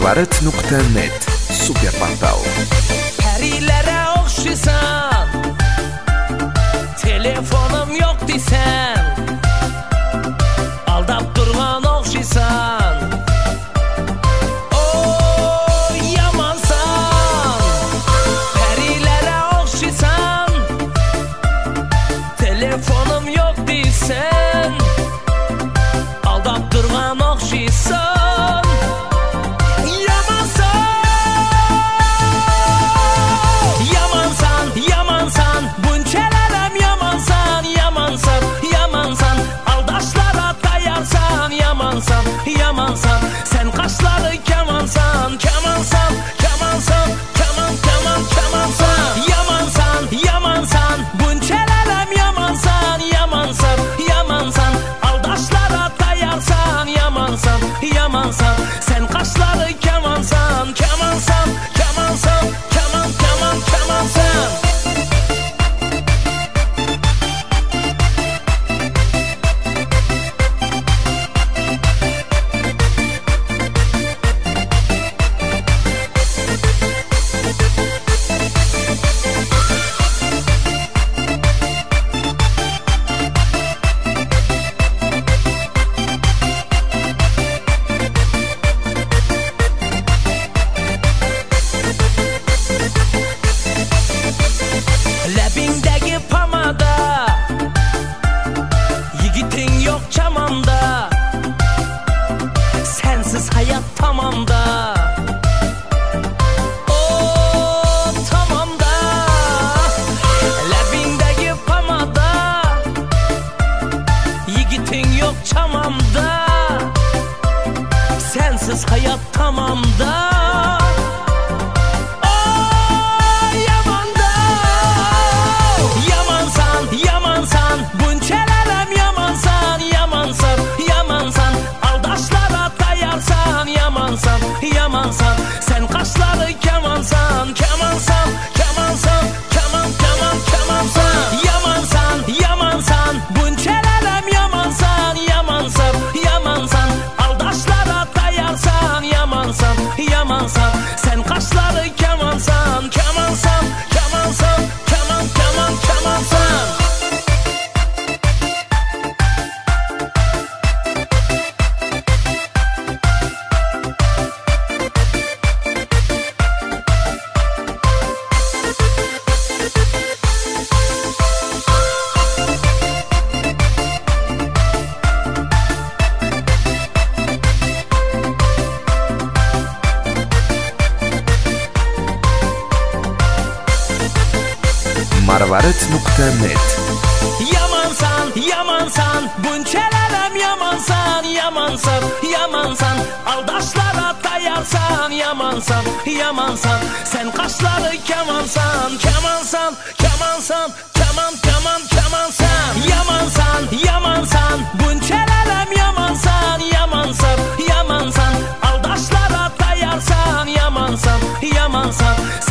marvarid.net super portal. Perilere okşisan, telefonum yok desen, aldap durgan okşisan. Oy yamansan, perilere okşisan, telefonum yok desen, aldap durgan okşisan. Yamansan, sen kaşları kemansan, kemansan, kemansan, kemansan. Yamansan, bunçelerem yamansan, aldaşlara dayarsan, yamansan, sen kaşları kemansan, kemansan. Lebindeki pamada, yigitin yok çamamda, sensiz hayat tamamda. O tamamda, lebindeki pamada, yigitin yok çamamda, sensiz hayat tamamda. Yamansan, bunçelerem yamansan, aldaşlara dayarsan, yamansan, sen kaşları kemansan, kemansan. Yamansan, bunçelerem yamansan, aldaşlara dayarsan, yamansan, sen kaşları kemansan, kemansan. marvarid.net. Yamansan, bunçelerem yamansan, aldaşlara dayarsan, yamansan, sen kaşları kemansan. Yamansan, bunçelerem yamansan, aldaşlara dayarsan, yamansan,